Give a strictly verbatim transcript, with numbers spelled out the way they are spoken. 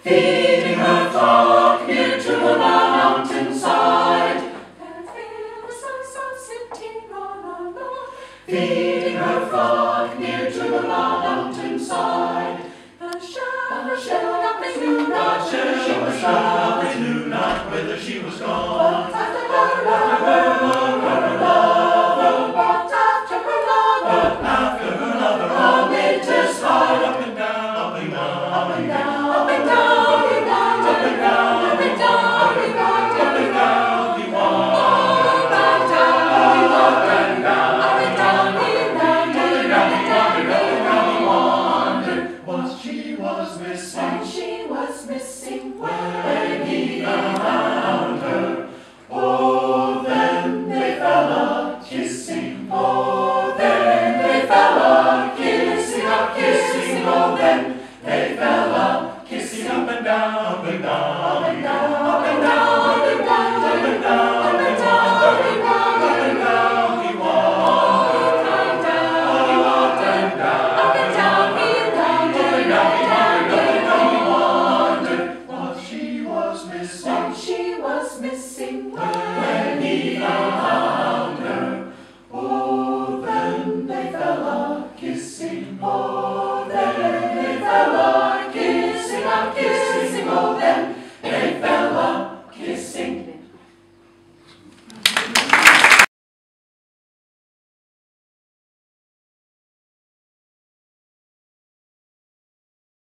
feeding her flock near to the mountainside. And here the sun sitting on a log, feeding her flock near to the mountainside. The shepherd knew not, the shepherd knew not whither she was gone. But after her lover, her lover, but after her lover, but after her lover, amid his heart, up and down, up and down, up and down, up and down, up and down, up and down, up and down, up and down, up and down, he walked. Up and down, he walked, and down, up and down, he wandered, up and down, he wandered, up and down, he wandered. Was she was missing, and she was missing when he found her. Oh, then they fell a kissing. Oh, then they fell a kissing, a kissing. Oh, then they fell a kissing up and down, up and down, up and down, up and down, up and down, up and down, up and down, up and down, up and down. He walked and down, he walked and down, up and down, he wandered, up and down, up and down, he wandered. What she was missing, what she was missing.